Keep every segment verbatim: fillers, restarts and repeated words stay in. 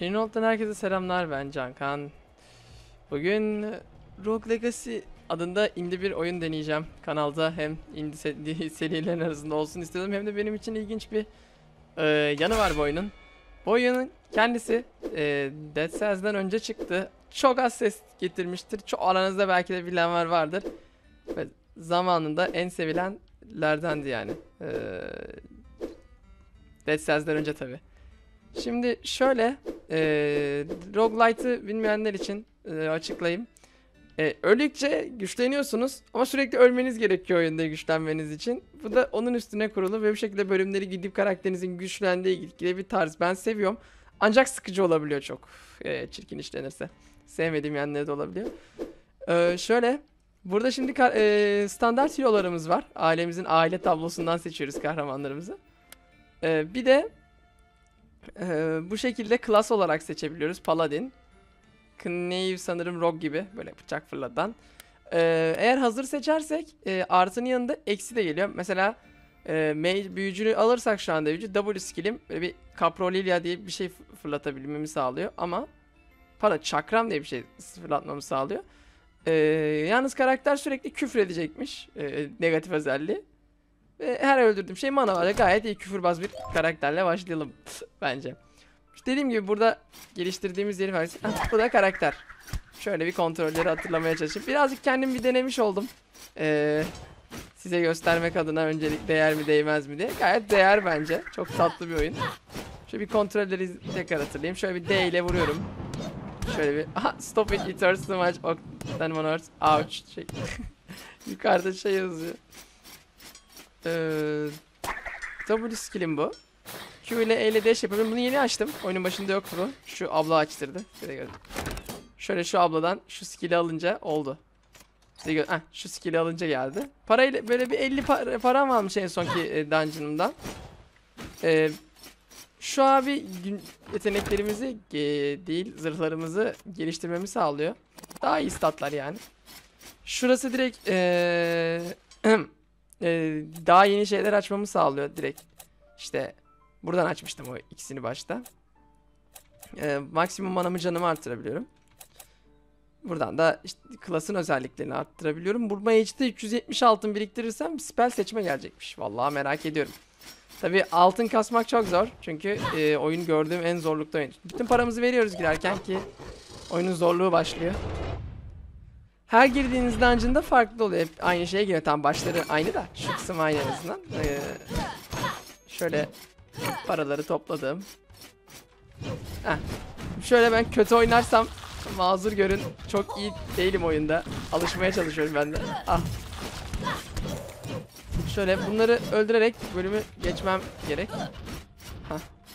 Renault'tan herkese selamlar, ben Cankan. Bugün Rogue Legacy adında indie bir oyun deneyeceğim. Kanalda hem indie se- serilerin arasında olsun istedim, hem de benim için ilginç bir e, yanı var bu oyunun. Bu oyunun kendisi e, Dead Cells'den önce çıktı. Çok az ses getirmiştir. Çok aranızda belki de bilenler vardır. Ve zamanında en sevilenlerdendi yani. E, Dead Cells'den önce tabi. Şimdi şöyle, e, roguelite'ı bilmeyenler için e, açıklayayım. E, öldükçe güçleniyorsunuz ama sürekli ölmeniz gerekiyor oyunda güçlenmeniz için. Bu da onun üstüne kurulu ve bu şekilde bölümleri gidip karakterinizin güçlendiği ilgili bir tarz. Ben seviyorum. Ancak sıkıcı olabiliyor çok. E, çirkin işlenirse. Sevmediğim yanları da olabiliyor. E, şöyle, burada şimdi e, standart hero'larımız var. Ailemizin aile tablosundan seçiyoruz kahramanlarımızı. E, bir de Ee, bu şekilde klas olarak seçebiliyoruz. Paladin, Knave sanırım Rogue gibi böyle bıçak fırlatan. Ee, eğer hazır seçersek e, artının yanında eksi de geliyor. Mesela e, mage büyücünü alırsak şu anda büyücü W skill'im böyle bir Caprolilia diye bir şey fırlatabilmemi sağlıyor. Ama pardon, çakram diye bir şey fırlatmamı sağlıyor. Ee, yalnız karakter sürekli küfür edecekmiş. E, negatif özelliği. Ve her öldürdüğüm şey mana var. Gayet iyi küfürbaz bir karakterle başlayalım bence. İşte dediğim gibi burada geliştirdiğimiz yeri var. Bu da karakter. Şöyle bir kontrolleri hatırlamaya çalışayım. Birazcık kendim bir denemiş oldum. Ee, size göstermek adına öncelik değer mi değmez mi diye. Gayet değer bence. Çok tatlı bir oyun. Şöyle bir kontrolleri tekrar hatırlayayım. Şöyle bir D ile vuruyorum. Şöyle bir aha, stop it, it hurts too much. Then one hurts. Ouch. Şey. Yukarıda şey yazıyor. Ee, W skill'im bu. Q ile E ile dash yapıyorum. Bunu yeni açtım. Oyunun başında yoktu bu. Şu abla açtırdı. Size gördüm. Şöyle şu abladan şu skill'i alınca oldu. Size gö Heh, şu skill'i alınca geldi. Parayla böyle bir elli para, param almış en sonki e, dungeon'ımdan. Ee, şu abi yeteneklerimizi e, değil zırhlarımızı geliştirmemi sağlıyor. Daha iyi statlar yani. Şurası direkt ee, Ee, daha yeni şeyler açmamı sağlıyor direkt. İşte buradan açmıştım o ikisini başta. Ee, maksimum manamı canımı arttırabiliyorum. Buradan da işte klasın özelliklerini arttırabiliyorum. Bu mage'de üç yüz yetmiş altın biriktirirsem spell seçme gelecekmiş. Vallahi merak ediyorum. Tabi altın kasmak çok zor. Çünkü e, oyun gördüğüm en zorlukta oyun. Bütün paramızı veriyoruz girerken ki oyunun zorluğu başlıyor. Her girdiğiniz dungeon'da farklı oluyor. Hep aynı şeye geliyor. Tam başları aynı da. Şu kısım aynı en azından. Ee, şöyle paraları topladım. Heh. Şöyle ben kötü oynarsam mazur görün. Çok iyi değilim oyunda. Alışmaya çalışıyorum ben de. Ah. Şöyle bunları öldürerek bölümü geçmem gerek. Hah.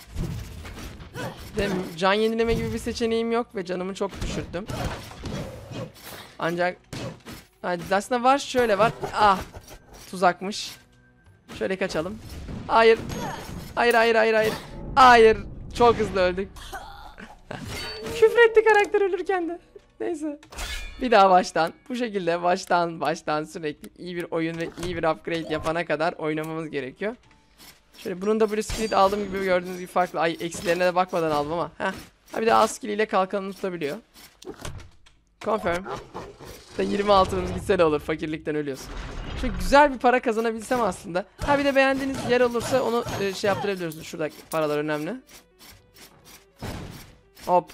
De can yenileme gibi bir seçeneğim yok ve canımı çok düşürdüm. Ancak aslında var, şöyle var. Ah, tuzakmış. Şöyle kaçalım. Hayır. Hayır hayır hayır hayır. Hayır. Çok hızlı öldük. Küfretti karakter ölürken de. Neyse. Bir daha baştan. Bu şekilde baştan baştan sürekli iyi bir oyun ve iyi bir upgrade yapana kadar oynamamız gerekiyor. Şöyle bunun da böyle skill aldığım gibi gördüğünüz gibi farklı. Ay, eksilerine de bakmadan aldım ama. Heh. Ha, bir de az skill ile kalkanını tutabiliyor. Confirm. yirmi altınımız gitse ne olur, fakirlikten ölüyorsun. Şu güzel bir para kazanabilsem aslında. Ha, bir de beğendiğiniz yer olursa onu e, şey yaptırabiliyorsunuz. Şuradaki paralar önemli. Hop.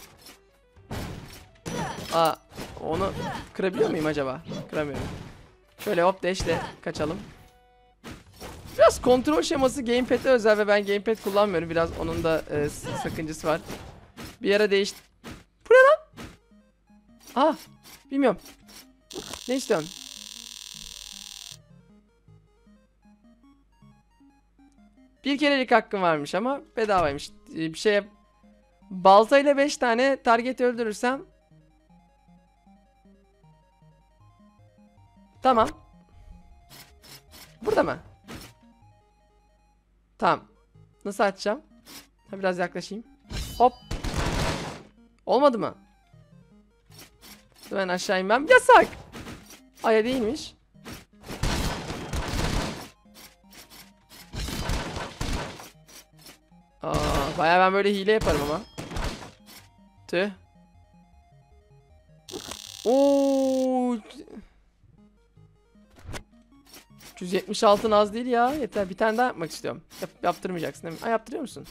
Aa, onu kırabiliyor muyum acaba? Kıramıyorum. Şöyle hop dash'le kaçalım. Biraz kontrol şeması gamepad'e özel ve ben gamepad kullanmıyorum. Biraz onun da e, sakıncası var. Bir ara değişti. Bu ne lan? Ah, bilmiyorum. Ne istiyorsun? Bir kerelik hakkım varmış ama bedavaymış. Bir şeye baltayla beş tane target öldürürsem tamam. Burada mı? Tamam. Nasıl açacağım? Ha, biraz yaklaşayım. Hop. Olmadı mı? Ben aşağı inmem. Yasak. Aya değilmiş. Aa, bayağı ben böyle hile yaparım ama. Tüh. Oo. üç yüz yetmiş altın az değil ya. Yeter. Bir tane daha yapmak istiyorum. Yap, yaptırmayacaksın değil mi? Aa, yaptırıyor musun?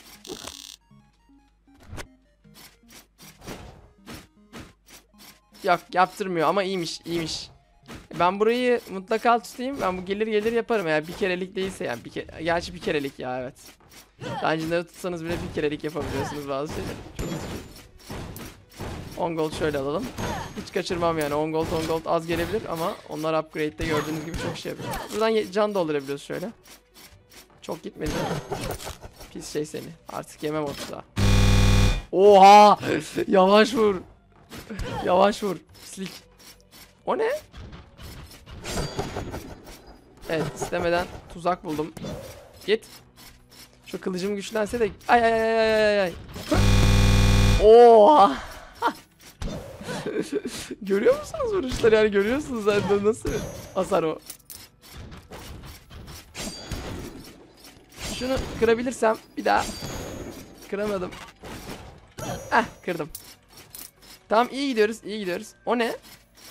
Yok, yaptırmıyor ama iyiymiş, iyiymiş. Ben burayı mutlaka tutayım. Ben bu gelir gelir yaparım eğer bir kerelik değilse yani. Bir kere, gerçi bir kerelik ya, evet. Dungeon'ları tutsanız bile bir kerelik yapabiliyorsunuz bazı şeyleri. Çok üzücü. on gold şöyle alalım. Hiç kaçırmam yani. on gold on gold az gelebilir ama onlar upgrade'de gördüğünüz gibi çok şey yapıyor. Buradan can doldurabiliyoruz şöyle. Çok gitmedi. Pis şey seni. Artık yemem o tuzağı. Oha! Yavaş vur. Yavaş vur. Pislik. O ne? Evet, istemeden tuzak buldum. Git. Şu kılıcım güçlense de ay ay ay ay ay. Oha! Görüyor musunuz vuruşları, yani görüyorsunuz zaten nasıl hasar o. Şunu kırabilirsem bir daha. Kıramadım. Eh, kırdım. Tamam, iyi gidiyoruz, iyi gidiyoruz. O ne?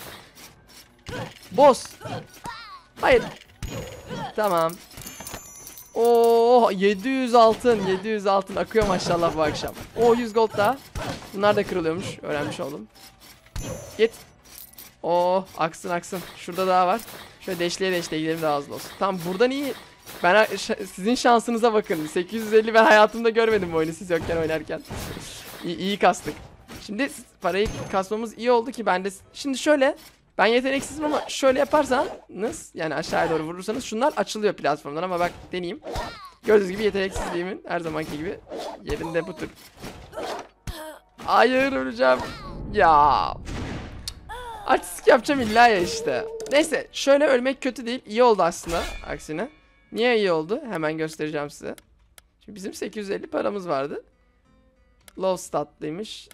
Boss. Hayır. Tamam. Oo, yedi yüz altın, yedi yüz altın akıyor maşallah bu akşam. O yüz gold daha. Bunlar da kırılıyormuş. Öğrenmiş oldum. Git. Oo, aksın aksın. Şurada daha var. Şöyle deşleye deşleye gidelim, daha hızlı olsun. Tamam, buradan iyi. Ben sizin şansınıza bakın. sekiz yüz elli ben hayatımda görmedim bu oyunu siz yokken oynarken. iyi, iyi kastık. Şimdi parayı kasmamız iyi oldu ki ben de. Şimdi şöyle. Ben yeteneksizim ama şöyle yaparsanız, yani aşağıya doğru vurursanız şunlar açılıyor platformdan, ama bak deneyeyim. Gördüğünüz gibi yeteneksizliğimin her zamanki gibi yerinde bu tür. Hayır, öleceğim. Ya. Artistik yapacağım illa ya işte. Neyse, şöyle ölmek kötü değil. İyi oldu aslında aksine. Niye iyi oldu? Hemen göstereceğim size. Şimdi bizim sekiz yüz elli paramız vardı. Low statlıymış.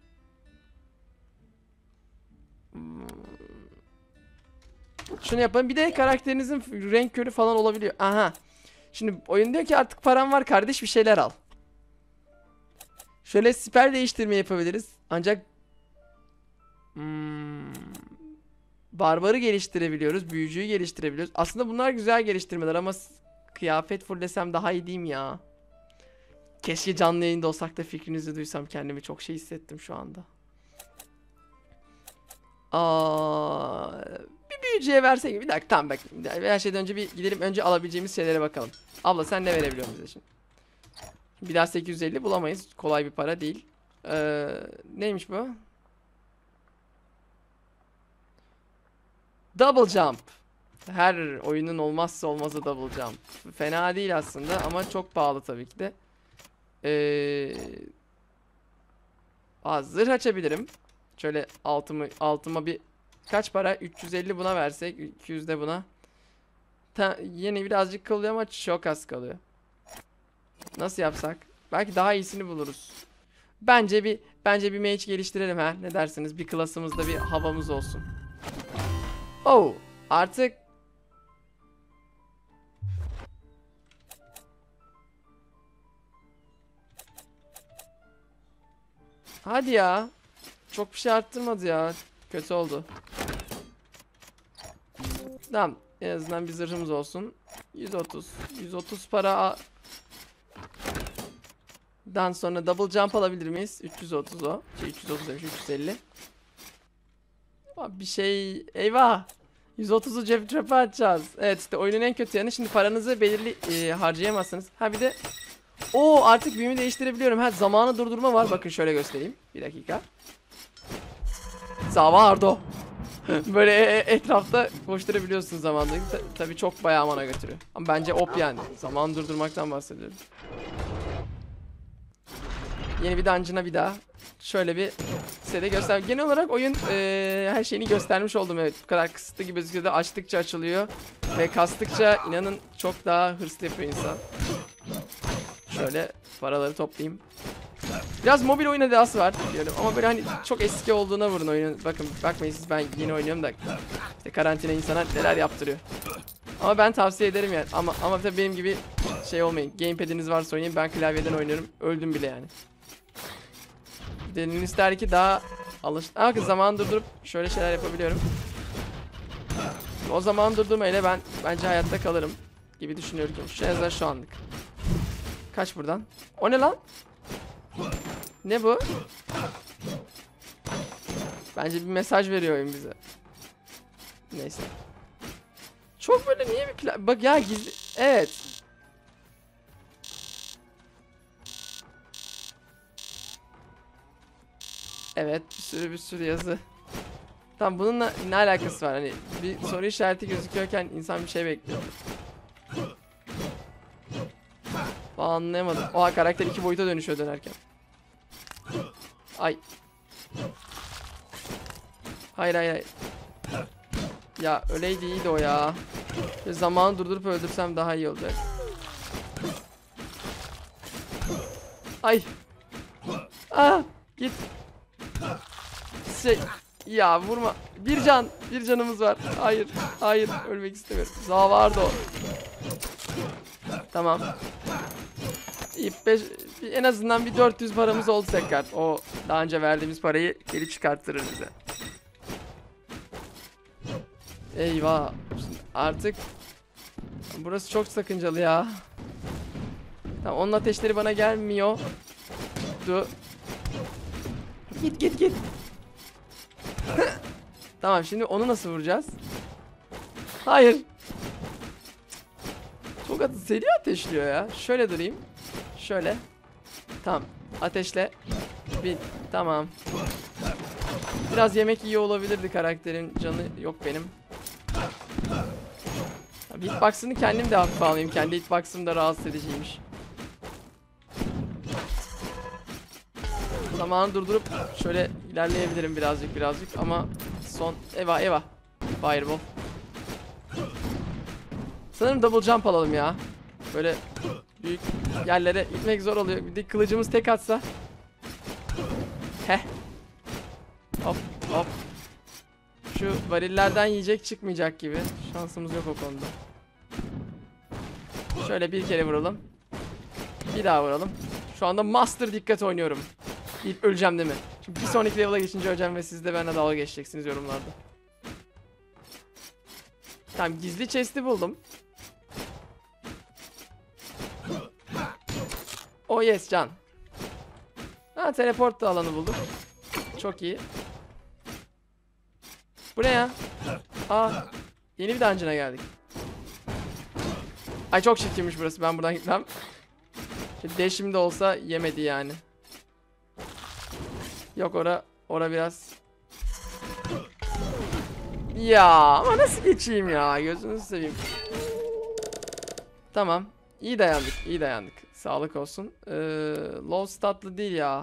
Hmm. Şunu yapalım. Bir de karakterinizin renk körü falan olabiliyor. Aha. Şimdi oyun diyor ki artık param var kardeş, bir şeyler al. Şöyle siper değiştirme yapabiliriz. Ancak hmm, barbarı geliştirebiliyoruz. Büyücüyü geliştirebiliyoruz. Aslında bunlar güzel geliştirmeler ama kıyafet fullesem daha iyi değil mi ya? Keşke canlı yayında olsak da fikrinizi duysam, kendimi çok şey hissettim şu anda. Aa, bir büyücüye versek. Bir dakika, tamam bak. Her şeyden önce bir gidelim, önce alabileceğimiz şeylere bakalım. Abla sen ne verebiliyorsun bize şimdi? Bir daha sekiz yüz elli bulamayız. Kolay bir para değil. Ee, neymiş bu? Double jump. Her oyunun olmazsa olmazı double jump. Fena değil aslında ama çok pahalı tabii ki de. Ee, aa, zırh açabilirim. Şöyle altımı, altıma bir kaç para? üç yüz elli buna versek, iki yüz de buna. Ta, yine birazcık kalıyor ama çok az kalıyor. Nasıl yapsak? Belki daha iyisini buluruz. Bence bir bence bir mage geliştirelim ha. Ne dersiniz? Bir klasımızda bir havamız olsun. Oh, artık hadi ya. Çok bir şey arttırmadı ya. Kötü oldu. Tamam. En azından bir zırhımız olsun. yüz otuz. yüz otuz para. Dan sonra double jump alabilir miyiz? üç yüz otuz o. Şey, üç yüz otuz demiş. üç yüz elli. Bir şey. Eyvah. yüz otuzu cep çöpe atacağız. Evet, işte oyunun en kötü yanı. Şimdi paranızı belirli e, harcayamazsınız. Ha bir de. Oo, artık büyümü değiştirebiliyorum. Ha, zamanı durdurma var. Bakın şöyle göstereyim. Bir dakika. Zavardo. Böyle e e etrafta koşturabiliyorsunuz zamanla. Ta tabii çok bayağı mana götürüyor. Ama bence op yani. Zamanı durdurmaktan bahsediyorum. Yeni bir dungeon'a bir daha. Şöyle bir size de göster. Genel olarak oyun e, her şeyini göstermiş oldum. Evet, bu kadar kısıtlı gibi gözüküyor da açtıkça açılıyor. Ve kastıkça inanın çok daha hırslı yapıyor insan. Şöyle paraları toplayayım. Biraz mobil oyun edası var diyorum ama böyle hani çok eski olduğuna vurun oyunun. Bakın, bakmayın siz, ben yeni oynuyorum da işte karantina insana neler yaptırıyor. Ama ben tavsiye ederim yani. Ama ama tabii benim gibi şey olmayın. Gamepad'iniz varsa oynayın. Ben klavyeden oynuyorum. Öldüm bile yani. Gönül ister ki daha alış... Aa, zaman durdurup şöyle şeyler yapabiliyorum. O zaman durdurmayla ben bence hayatta kalırım gibi düşünüyorum. Şu en azından şu anlık. Kaç buradan. O ne lan? Ne bu? Bence bir mesaj veriyor oyun bize. Neyse. Çok böyle niye bir plan... Bak ya gizli... Evet. Evet, bir sürü bir sürü yazı. Tamam, bununla ne alakası var? Hani bir soru işareti gözüküyorken insan bir şey bekliyor. Aa, anlayamadım. Oha, karakter iki boyuta dönüşüyor dönerken. Ay. Hayır hayır hayır. Ya öyleydi, iyiydi o ya. Bir zamanı durdurup öldürsem daha iyi olacak. Ay. Aa, git. Şey, ya vurma. Bir can, bir canımız var. Hayır, hayır, ölmek istemiyorum. Zavardı o. Tamam. İyi, beş, en azından bir dört yüz paramız oldu tekrar. O daha önce verdiğimiz parayı geri çıkarttırır bize. Eyvah. Şimdi artık burası çok sakıncalı ya. Tamam, onun ateşleri bana gelmiyor. Dur. Git git git. Tamam, şimdi onu nasıl vuracağız? Hayır. Çok at seri ateşliyor ya. Şöyle durayım. Şöyle. Tamam. Ateşle. Bin. Tamam. Biraz yemek iyi olabilirdi, karakterin canı yok benim. Hitbox'ını kendim de hafife alayım. Kendi hitbox'ım da rahatsız ediciymiş. Zamanı durdurup şöyle ilerleyebilirim birazcık birazcık ama son... Eva eva. Fireball. Sanırım double jump alalım ya. Böyle büyük yerlere gitmek zor oluyor. Bir de kılıcımız tek atsa. Heh. Hop hop. Şu varillerden yiyecek çıkmayacak gibi. Şansımız yok o konuda. Şöyle bir kere vuralım. Bir daha vuralım. Şu anda master dikkat oynuyorum. Deyip öleceğim değil mi? Şimdi bir sonraki level'a geçince öleceğim ve siz de benimle dalga geçeceksiniz yorumlarda. Tamam, gizli chest'i buldum. Oh yes can. Ha, teleport da alanı bulduk. Çok iyi. Bu ne ya? Aa, yeni bir dungeon'a geldik. Ay çok çirkinmiş burası, ben buradan gitmem. Dash'im de olsa yemedi yani. Yok, ora ora biraz. Ya ama nasıl geçeyim ya, gözünüzü seveyim. Tamam, iyi dayandık, iyi dayandık. Sağlık olsun. Ee, low statlı değil ya.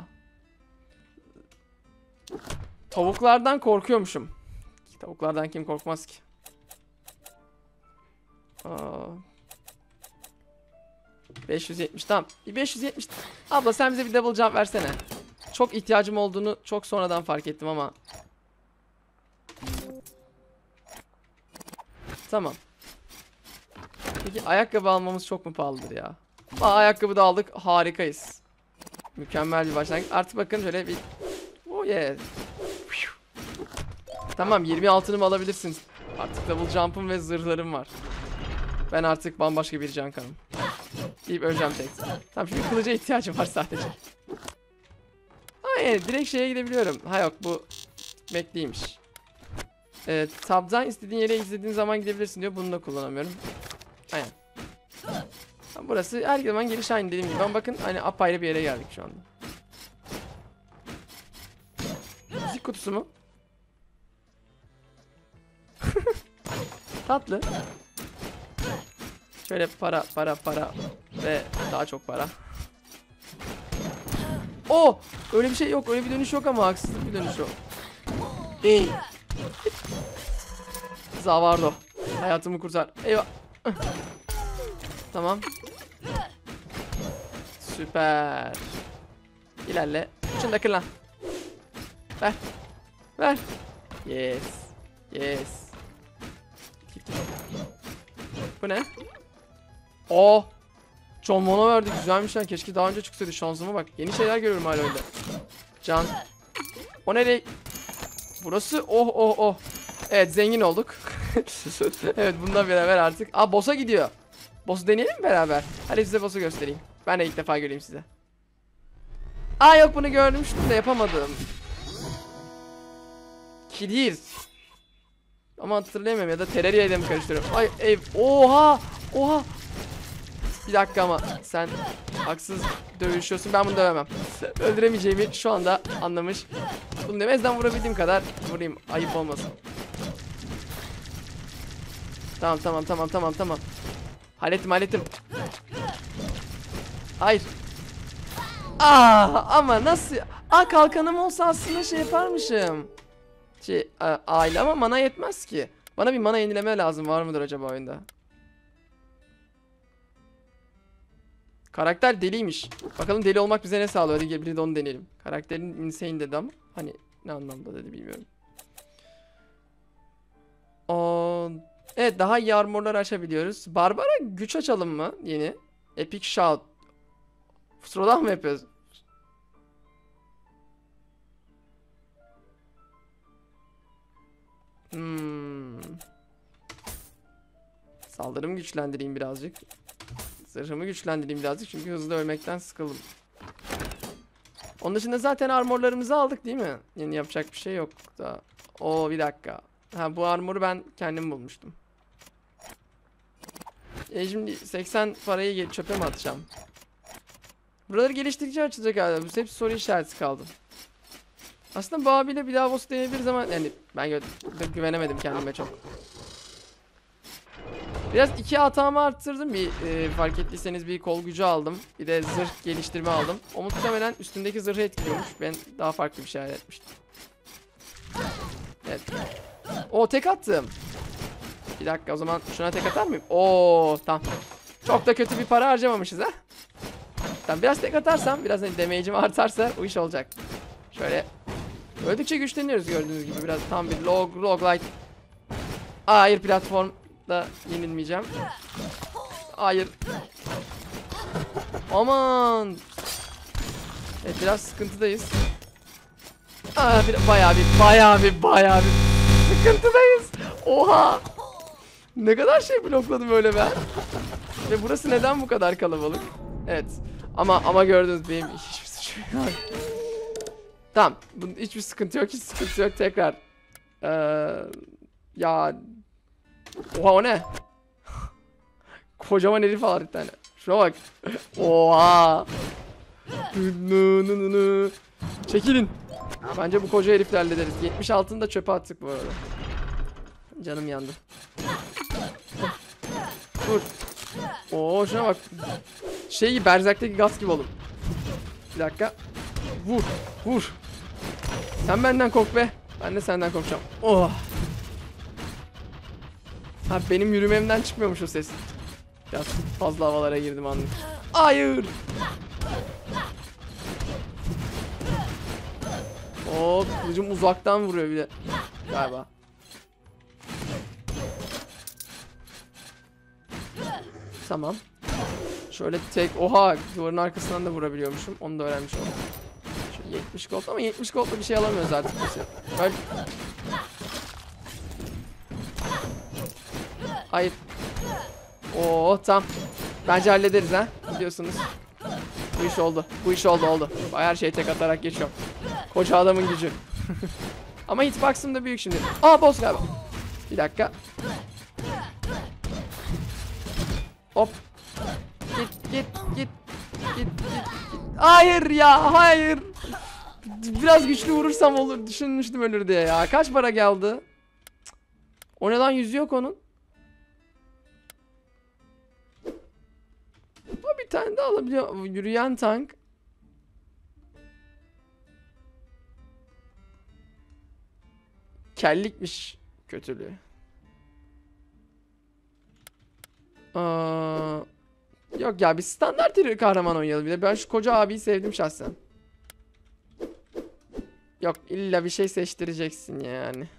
Tavuklardan korkuyormuşum. Tavuklardan kim korkmaz ki? Aa. beş yüz yetmiş, tamam. Bir beş yüz yetmiş. Abla sen bize bir double jump versene. Çok ihtiyacım olduğunu çok sonradan fark ettim ama. Tamam. Peki ayakkabı almamız çok mu pahalıdır ya? Aa, ayakkabı da aldık. Harikayız. Mükemmel bir başlangıç. Artık bakın şöyle bir... Oh yeah. Tamam, yirmi altınımı alabilirsiniz. Artık double jump'ım ve zırhlarım var. Ben artık bambaşka bir can kanım. Deyip öleceğim tek. Tamam, şimdi kılıca ihtiyacım var sadece. Hayır, direkt şeye gidebiliyorum. Ha yok, bu gitmek değilmiş. Ee, tab'dan istediğin yere izlediğin zaman gidebilirsin diyor. Bunu da kullanamıyorum. Aynen. Tamam, burası her zaman geliş aynı dediğim gibi. Ama bakın hani apayrı bir yere geldik şu anda. Müzik kutusu mu? Tatlı. Şöyle para para para ve daha çok para. Oh! Öyle bir şey yok. Öyle bir dönüş yok ama haksızlık bir dönüş o. Ey! Zavardo. Hayatımı kurtar. Eyvah. Tamam. Süper. İlerle. Şunu da kır lan. Ver. Ver. Yes. Yes. Bu ne? Oh! John Mono verdi. Güzelmiş lan. Keşke daha önce çıksaydı. Şansıma bak. Yeni şeyler görüyorum hala öyle. Can. O nereye? Burası oh oh oh. Evet zengin olduk. Evet bununla beraber artık. Aa boss'a gidiyor. Boss'u deneyelim mi beraber? Hadi size boss'u göstereyim. Ben de ilk defa göreyim size. Aa yok bunu görmüştüm de yapamadım. Kidir. Ama hatırlayamıyorum ya da Terraria ile mi karıştırıyorum? Ay ev. Oha. Oha. Bir dakika ama sen haksız dövüşüyorsun. Ben bunu dövemem. Öldüremeyeceğimi şu anda anlamış. Bunu demezden vurabildiğim kadar vurayım. Ayıp olmasın. Tamam tamam tamam tamam tamam. Hallettim hallettim. Hayır. Aa ama nasıl? Aa kalkanım olsa aslında şey yaparmışım. Şey aile ama mana yetmez ki. Bana bir mana yenileme lazım. Var mıdır acaba oyunda? Karakter deliymiş. Bakalım deli olmak bize ne sağlıyor? Hadi bir de onu deneyelim. Karakterin insane dedi ama hani ne anlamda dedi bilmiyorum. O evet daha iyi armorlar açabiliyoruz. Barbara güç açalım mı yeni? Epic Shout. Sıradan mı yapıyoruz? Hmm. Saldırımı güçlendireyim birazcık. Zırhımı güçlendireyim birazcık çünkü hızlı ölmekten sıkıldım. Onun dışında zaten armorlarımızı aldık değil mi? Yeni yapacak bir şey yok da. Oo bir dakika. Ha bu armoru ben kendim bulmuştum. E şimdi seksen parayı çöpe mi atacağım? Buraları geliştirdikçe açılacak herhalde. Bu hepsi soru işareti kaldı. Aslında bu abiyle bir daha boss deneyebiliriz ama yani ben gü güvenemedim kendime çok. Biraz iki hatamı arttırdım. Bir e, fark ettiyseniz bir kol gücü aldım. Bir de zırh geliştirme aldım. O muhtemelen üstündeki zırhı etkiliyormuş. Ben daha farklı bir şey hayal etmiştim. Evet. O tek attım. Bir dakika o zaman şuna tek atar mıyım? Oo tamam. Çok da kötü bir para harcamamışız ha. Tamam biraz tek atarsam biraz hani damage'im artarsa o iş olacak. Şöyle. Öldükçe güçleniyoruz gördüğünüz gibi biraz tam bir log roguelite. Hayır platformda yenilmeyeceğim. Hayır. Aman. Evet biraz sıkıntıdayız. Aa, bir, bayağı bir bayağı bir bayağı bir sıkıntıdayız. Oha. Ne kadar şey blokladım öyle ben. Ve burası neden bu kadar kalabalık? Evet. Ama ama gördünüz benim hiçbir suçum yok. Tamam. Bunun hiçbir sıkıntı yok. Hiç sıkıntı yok. Tekrar. Ee, ya. Oha o ne? Kocaman herif var bir tane. Şuna bak. Oha. Çekilin. Bence bu koca herifle hallederiz. yetmiş altını da çöpe attık bu arada. Canım yandı. Dur. Oo şuna bak. Şey gibi Berserk'teki gaz gibi oğlum. Bir dakika. Vur. Vur. Sen benden kork be. Ben de senden korkacağım. Oh. Ha benim yürümemden çıkmıyormuş o ses. Biraz fazla havalara girdim anladım. Hayır. Oo kılıcım uzaktan vuruyor bir de. Galiba. Tamam. Şöyle tek oha duvarın arkasından da vurabiliyormuşum. Onu da öğrenmiş oldum. Şöyle yetmiş gold ama yetmiş gold'la bir şey alamıyoruz artık. Öl. Hayır. Oo tamam. Bence hallederiz ha. Biliyorsunuz. Bu iş oldu. Bu iş oldu oldu. Her şeyi tek atarak geçiyorum. Koca adamın gücü. Ama hitbox'ım da büyük şimdi. Aa boss galiba. Bir dakika. Hop. Git git git. Git git git. Hayır ya hayır. Biraz güçlü vurursam olur. Düşünmüştüm ölür diye ya. Kaç para geldi? O ne lan yüzü yok onun. O bir tane daha alabiliyor. Yürüyen tank. Kellikmiş kötülüğü. Aa, yok ya bir standart kahraman oynayalım bir de. Ben şu koca abiyi sevdim şahsen. Yok illa bir şey seçtireceksin yani.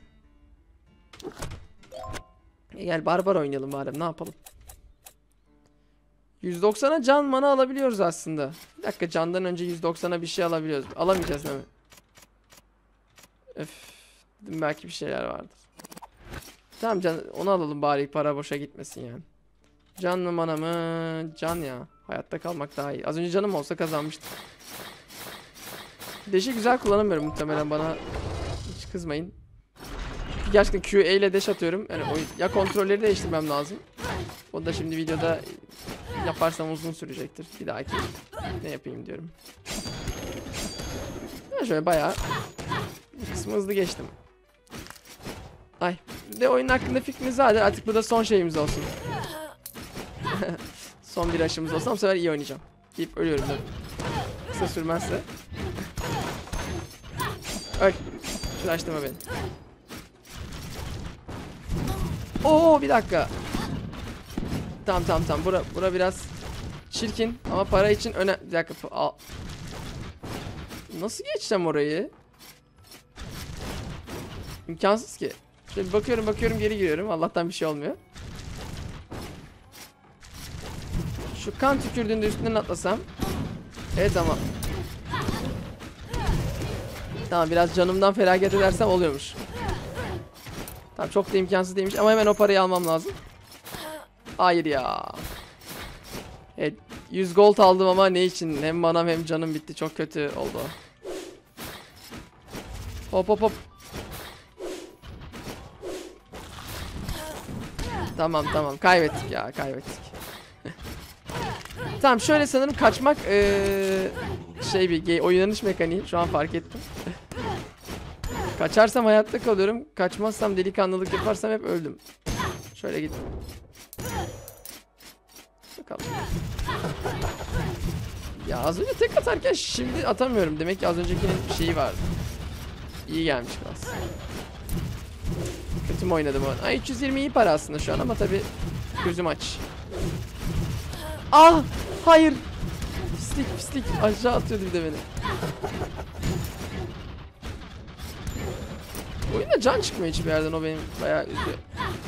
E gel barbar oynayalım bari ne yapalım. yüz doksana can mana alabiliyoruz aslında. Bir dakika candan önce yüz doksana bir şey alabiliyoruz. Alamayacağız değil mi? Öf. Dedim belki bir şeyler vardır. Tamam can, onu alalım bari para boşa gitmesin yani. Can mı mana mı? Can ya. Hayatta kalmak daha iyi. Az önce canım olsa kazanmıştım. Dash'i güzel kullanamıyorum muhtemelen, bana hiç kızmayın. Gerçekten Q E ile dash atıyorum. Yani o, ya kontrolleri değiştirmem lazım. O da şimdi videoda yaparsam uzun sürecektir. Bir dahaki ne yapayım diyorum. Ya şöyle bayağı bir kısmı hızlı geçtim. Ay. De oyun hakkında fikriniz vardır. Artık bu da son şeyimiz olsun. Son bir aşımız olsa bu sefer iyi oynayacağım. Deyip ölüyorum da. Kısa sürmezse. Öl. Şulaştırma beni. Oo bir dakika. Tamam tamam tamam. Bura, bura biraz çirkin ama para için önemli. Bir dakika. Al. Nasıl geçeceğim orayı? İmkansız ki. Şöyle bakıyorum bakıyorum geri giriyorum. Allah'tan bir şey olmuyor. Şu kan tükürdüğünde üstünden atlasam. Evet ama. Tamam biraz canımdan feragat edersem oluyormuş. Tamam çok da imkansız değilmiş ama hemen o parayı almam lazım. Hayır ya. Evet yüz gold aldım ama ne için? Hem manam hem canım bitti. Çok kötü oldu. Hop hop hop. Tamam tamam kaybettik ya kaybettik. Tamam şöyle sanırım kaçmak ee, şey bir oynanış mekaniği şu an fark ettim. Kaçarsam hayatta kalıyorum. Kaçmazsam delikanlılık yaparsam hep öldüm. Şöyle git. Bakalım. Ya az önce tek atarken şimdi atamıyorum. Demek ki az öncekinin bir şeyi vardı. İyi gelmiş biraz. Kötü mü oynadım o? Ay üç yüz yirmi iyi para aslında şu an ama tabi gözüm aç. Ah! Hayır! Pislik pislik aşağı atıyordu bir de beni. Oyunda can çıkmıyor hiçbir yerden, o benim bayağı üzüyor.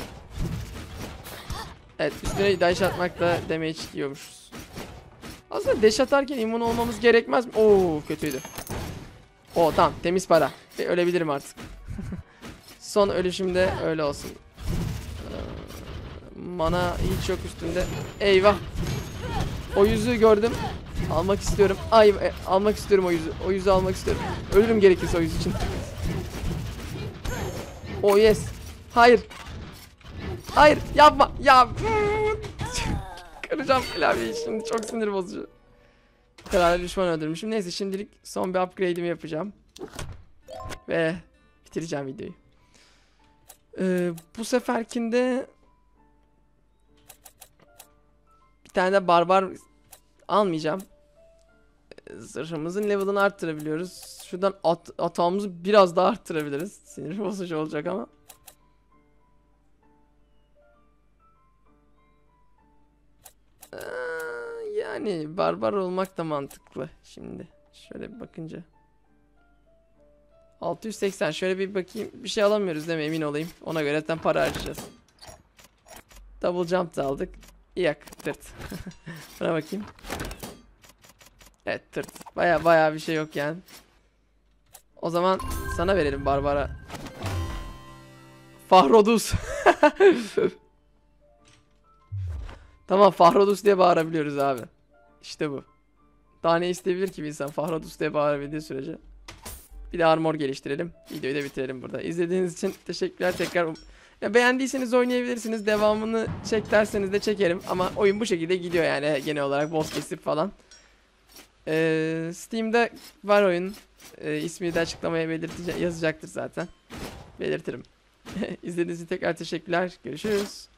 Evet üstüne dash atmak da damage yiyormuşuz. Aslında dash atarken immun olmamız gerekmez mi? Oo kötüydü. Oo tamam temiz para. Ve ölebilirim artık. Son ölüşümde öyle olsun. Ee, mana hiç yok üstünde. Eyvah. O yüzüğü gördüm. Almak istiyorum. Ay e, almak istiyorum o yüzü. O yüzüğü almak istiyorum. Ölürüm gerekirse o yüzü için. Oh yes. Hayır. Hayır yapma. Ya. Kıracağım klavyeyi şimdi. Çok sinir bozucu. Bu kadar düşman öldürmüşüm. Neyse şimdilik son bir upgrade'imi yapacağım. Ve bitireceğim videoyu. Ee, bu seferkinde bir tane de barbar almayacağım. Zırhımızın level'ını arttırabiliyoruz. Şuradan at atağımızı biraz daha arttırabiliriz. Sinir bozucu olacak ama. Ee, yani barbar olmak da mantıklı şimdi. Şöyle bir bakınca. altı yüz seksen şöyle bir bakayım. Bir şey alamıyoruz değil mi? Emin olayım. Ona göre zaten para harcayacağız. Double jump da aldık. Yak tırt. Buna bakayım. Evet tırt. Baya baya bir şey yok yani. O zaman sana verelim Barbara. Fahrodus. Tamam Fahrodus diye bağırabiliyoruz abi. İşte bu. Daha ne isteyebilir ki bir insan Fahrodus diye bağırabildiği sürece. Bir de armor geliştirelim. Videoyu da bitirelim burada. İzlediğiniz için teşekkürler tekrar. Ya beğendiyseniz oynayabilirsiniz. Devamını çek derseniz de çekerim. Ama oyun bu şekilde gidiyor yani genel olarak boss kesip falan. Ee, Steam'de var oyun. Ee, ismini de açıklamaya belirteceğim, yazacaktır zaten. Belirtirim. İzlediğiniz için tekrar teşekkürler. Görüşürüz.